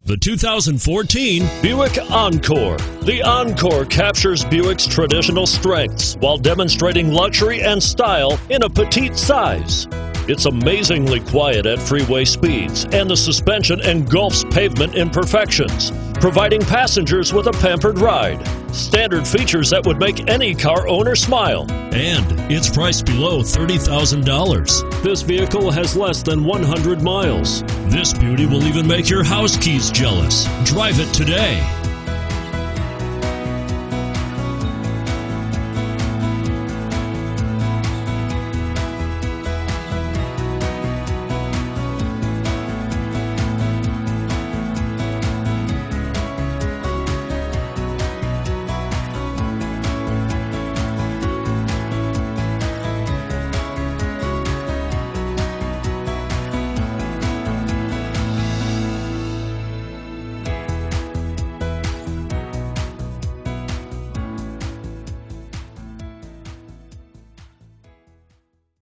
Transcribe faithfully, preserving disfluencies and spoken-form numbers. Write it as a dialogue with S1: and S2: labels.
S1: The two thousand fourteen Buick Encore. The Encore captures Buick's traditional strengths while demonstrating luxury and style in a petite size. It's amazingly quiet at freeway speeds, and the suspension engulfs pavement imperfections, providing passengers with a pampered ride. Standard features that would make any car owner smile. And it's priced below thirty thousand dollars. This vehicle has less than one hundred miles. This beauty will even make your house keys jealous. Drive it today.